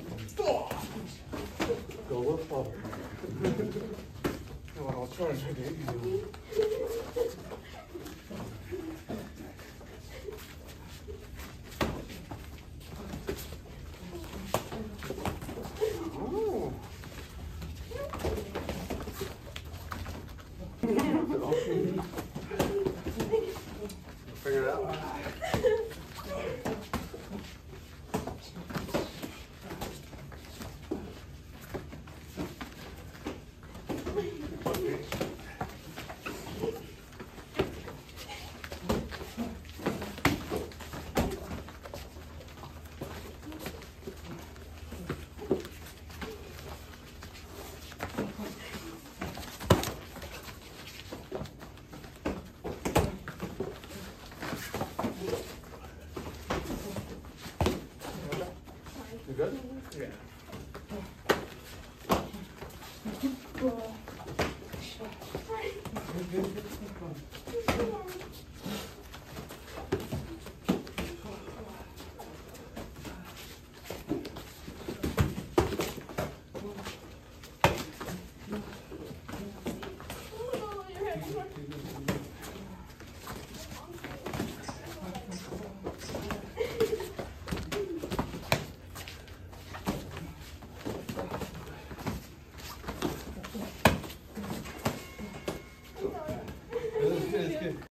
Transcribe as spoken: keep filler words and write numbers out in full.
Go a little forward. No, I'll try and take it easy. Figure it out. You good? Yeah. Good, good, good.